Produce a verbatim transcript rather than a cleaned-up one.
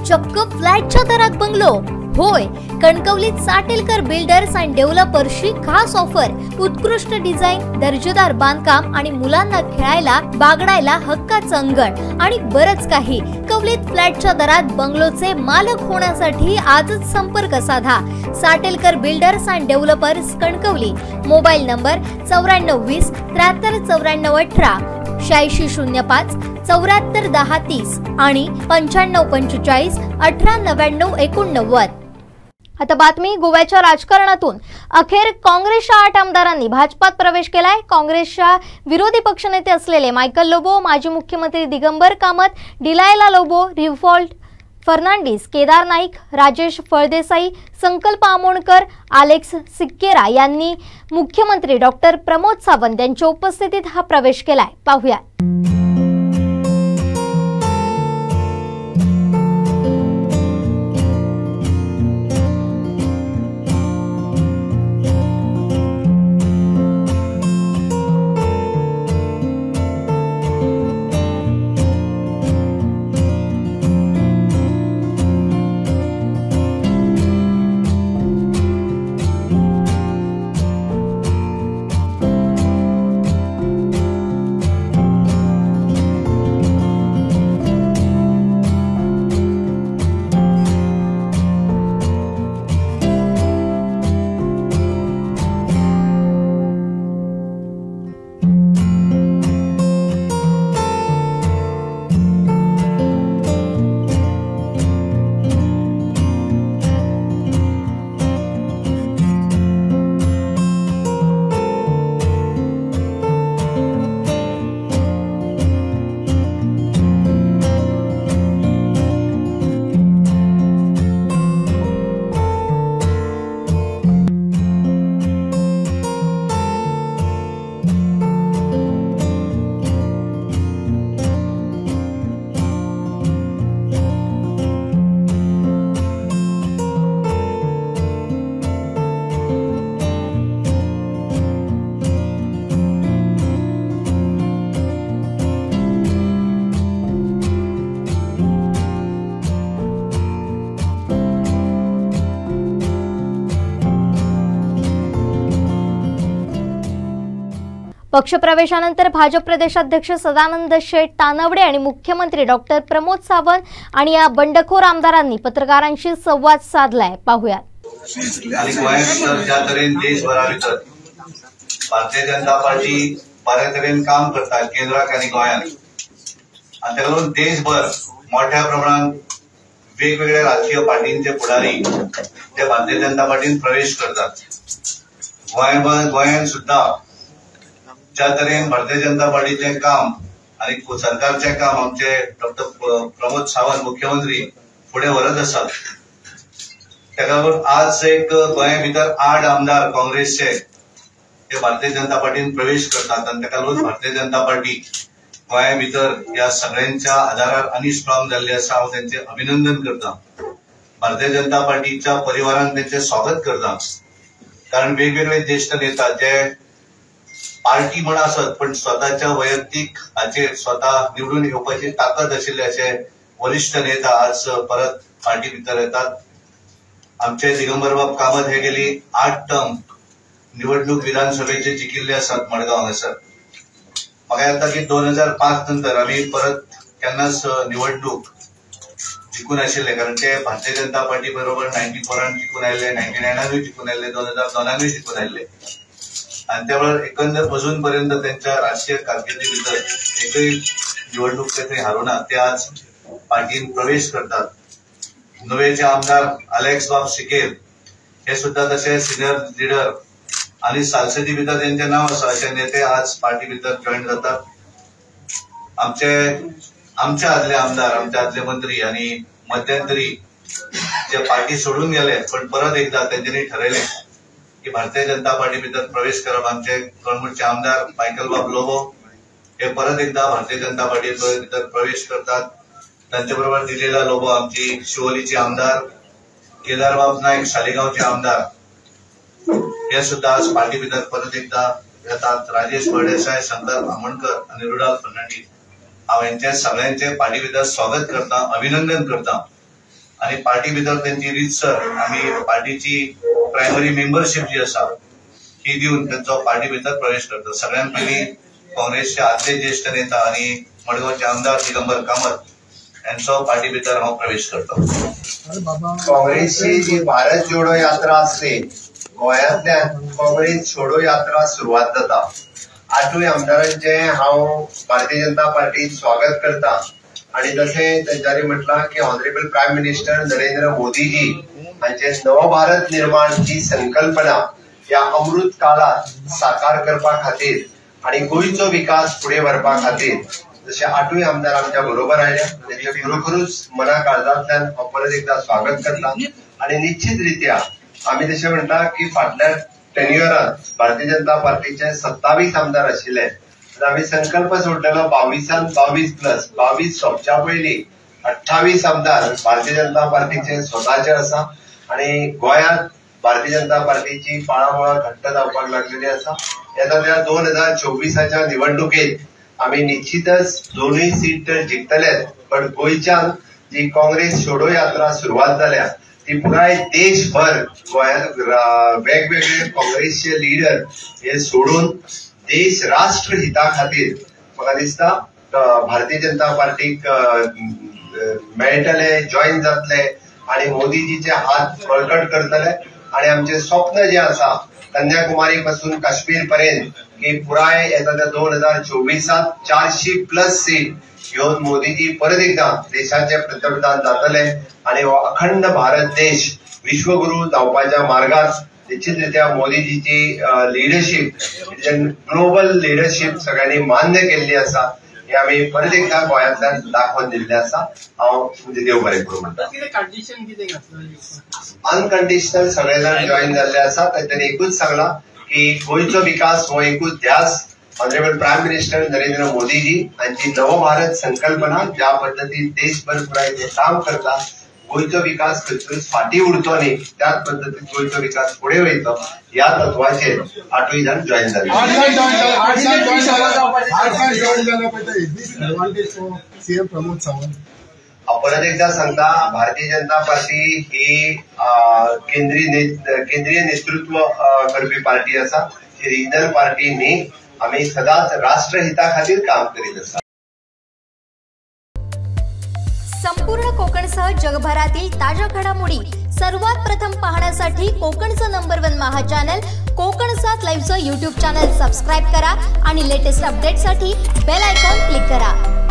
चक्क फ्लॅटच्या दरात बंगलो। होय, कणकवलीत साटेलकर बिल्डर्स अँड डेव्हलपर्सची खास ऑफर। उत्कृष्ट डिझाईन, दर्जेदार बांधकाम आणि मुलांना खेळायला बागडायला हक्काचं अंगण आणि बरच काही। कवलीत फ्लॅटच्या दरात बंगलोचे मालक होण्यासाठी आजच संपर्क साधा। Satelkar builders and developers, Kankavli. Mobile number चौऱ्याण्णव वीस त्र्याहत्तर चौऱ्याण्णव अठरा, शहाऐंशी शून्य पाच चौऱ्याहत्तर दहा तीस आणि पंच्याण्णव पंचेचाळीस अठरा नव्याण्णव एकोणनव्वद। आता बातमी गोव्याच्या राजकारणातून। अखेर काँग्रेसच्या आठ आमदारांनी भाजपात प्रवेश केलाय। काँग्रेसच्या विरोधी पक्षनेते असलेले मायकल लोबो, माजी मुख्यमंत्री दिगंबर कामत, डिलायला लोबो, रिव्हॉल्ट फर्नांडिस, केदार नाईक, राजेश फळदेसाई, संकल्प आमोणकर, अलेक्स सिक्केरा यांनी मुख्यमंत्री डॉक्टर प्रमोद सावंत यांच्या उपस्थितीत हा प्रवेश केलाय। पाहूया। पक्षप्रवेशानंतर भाजप प्रदेशाध्यक्ष सदानंद शेठ तानवडे आणि मुख्यमंत्री डॉक्टर प्रमोद सावंत आणि या बंडखोर आमदारांनी पत्रकारांशी संवाद साधलाय। पाहूया। देशभरा भितर भारतीय जनता पार्टी बऱ्या तरेन काम करता केंद्राक आणि गोंयांत, आणि ताका लागून देशभर मोठ्या प्रमाणात वेगवेगळ्या राजकीय पार्टींचे फुडारी ते भारतीय जनता पार्टीन प्रवेश करतात। गोंयांत गोंयांत सुद्धा ज्या तरेन भारतीय जनता पार्टीचे काम आणि सरकारचे काम आमचे डॉक्टर प्रमोद सावंत मुख्यमंत्री पुढे व्हरत आसात, ताका लागून आज एक गोंया भितर आठ आमदार काँग्रेसचे हे भारतीय जनता पार्टीन प्रवेश करतात, आणि ताका लागून भारतीय जनता पार्टी गोंया भितर या सगळ्यांच्या आधारार आनी स्ट्रॉंग जाल्ली आसा। हांव त्यांचे अभिनंदन करता। भारतीय जनता पार्टीच्या परिवारान त्यांचे स्वागत करता, कारण वेगवेगळे ज्येष्ठ नेता जे पार्टी म्हण आसत पण स्वतःच्या वैयक्तिक हाचेर स्वतः निवडून येवपाची ताकद आशिल्ले असे वरिष्ठ नेता आज परत पार्टी भितर येतात। आमचे दिगंबर बाब कामत हे गेली आठ टर्म निवडणूक विधानसभेचे जिखिल्ले आसात मडगांव हांगासर। म्हाका येता की दोन हजार पाच नंतर आम्ही परत केन्नाच निवडणूक जिखून आशिल्ले, कारण ते भारतीय जनता पार्टी बरोबर नायन्टी फोरान जिखून आयिल्ले, नायन्टी नायनानूय जिखून आयिल्ले, दोन हजार दोनानूय जिखून आयिल्ले, आणि त्यामुळे एकंदर अजूनपर्यंत त्यांच्या राजकीय कारकिर्दी भितर एकही निवडणूक ते थंय हारुना। ते आज पार्टीन प्रवेश करतात। नवेचे आमदार अलेक्स बाब सिकेर हे सुद्धा तसे सिनियर लिडर आणि संसदी भितर त्यांचे नाव आसा असे नेते आज पार्टी भितर जॉईन जातात। आमचे आमच्या आदले आमदार, आमचे आदले मंत्री आणि मध्यंतरी जे पार्टी सोडून गेले पण परत एकदा त्यांनी ठरवले की भारतीय जनता पार्टी भितर प्रवेश करप। आमचे कळंगूटचे आमदार मायकल बाब लोबो हे परत एकदा भारतीय जनता पार्टी भितर प्रवेश करतात। त्यांच्या बरोबर दिलेला लोबो आमची शिवोलीचे आमदार, केदार बाब नाईक सालेगावचे आमदार हे सुद्धा आज पार्टी भितर परत एकदा येतात। राजेश फळदेसाई, संकल्प आमोणकर आणि रुडाल्फ फर्नांडीस हांव यांचे सगळ्यांचे पार्टी भितर स्वागत करता, अभिनंदन करता। आणि पार्टी भितर त्यांची रीतसर आम्ही पार्टीची प्रायमरी मेंबरशिप जी आसा ही दिवन त्यांचो पार्टी भितर प्रवेश करतात. सगळ्यात पयलीं काँग्रेसचे आदले ज्येष्ठ नेता आणि मडगांवचे आमदार दिगंबर कामत यांचो पार्टी भितर हांव प्रवेश करतो. काँग्रेसची जी भारत जोडो यात्रा असते गोंयांतल्यान काँग्रेस छोडो यात्रा सुरवात जाता. आठूय आमदारांचे हांव भारतीय जनता पार्टीत स्वागत करता आणि जसे त्यांच्यानी म्हटला की honourable prime minister Narendra Modiji हांचे नव भारत निर्माण ही संकल्पना या अमृत काळात साकार करपा खातीर आणि गोंयचो विकास फुडें व्हरपा खातीर जसे आठूय आमदार आमच्या बरोबर आयल्या तांचे खरोखरूच मना काळजांतल्यान हांव परत एकदा स्वागत करता. आणि निश्चित रित्या आम्ही जशें म्हणटा की फाटल्या टेन्युअरांत भारतीय जनता पार्टीचे सत्तावीस आमदार आशिल्ले. आम्ही संकल्प सोडलेलो बावीसान बावीस प्लस बावीस सोंपच्या पयलीं अठ्ठावीस आमदार भारतीय जनता पार्टीचे स्वताचे आसा आणि गोंयांत भारतीय जनता पार्टीची पाळामुळा घट्ट जावपाक लागलेली आसा. येता त्या दोन हजार चोवीसाच्या निवडणुकेत आम्ही निश्चितच दोनूय सीट तर जिखतलेच, पण गोंयच्यान जी काँग्रेस छोडो यात्रा सुरवात जाल्या ती पुराय देशभर गोंयांत वेगवेगळे काँग्रेसचे लिडर हे सोडून देश राष्ट्र हिता खातीर म्हाका दिसता भारतीय जनता पार्टीक मेळटले, जॉईन जातले आणि मोदीजीचे हात बळकट करतले आणि आमचे स्वप्न जे आसा कन्याकुमारी पासून काश्मीर पर्यंत की पुराय येता त्या दोन हजार चोवीसात चारशे प्लस सीट घेऊन मोदीजी परत एकदा देशाचे पंतप्रधान जातले आणि अखंड भारत देश विश्वगुरू जावपाच्या मार्गात निश्चितरित्या मोदीजीची लिडरशिप ग्लोबल लिडरशिप सगळ्यांनी मान्य केल्ली आसा हे आम्ही परत एकदा गोंयांतल्यान दाखोवन दिल्ले आसा. हांव म्हणजे देव बरें करूं म्हणटा. अनकंडिशनल सगळे जाण जॉईन जाल्ले आसा. तांणी एकूच सांगला की गोंयचो विकास हो एकूच ध्यास honourable prime minister Narendra Modiji हांची नवभारत संकल्पना ज्या पद्दतीन देशभर पुराय ते काम करता गोंयचो विकास खंयच फाटी उरचो न्ही त्याच पद्दतीन गोंयचो विकास फुडें वयतलो ह्या तत्वाचेर आठूय जाण जॉईन जाले. परत एकदा सांगता भारतीय जनता पार्टी ही केंद्रीय केंद्रीय नेतृत्व करपी पार्टी आसा. ही रिजनल पार्टी न्ही. आम्ही सदांच राष्ट्रहिता खातीर काम करीत आसा. संपूर्ण कोकणसह जगभरातील ताज्या घडामोडी सर्वात प्रथम पाहण्यासाठी कोकणचं नंबर वन महा चॅनल कोकण सात लाईव्हचं यूट्यूब चॅनल सबस्क्राईब करा आणि लेटेस्ट अपडेटसाठी बेल आयकॉन क्लिक करा.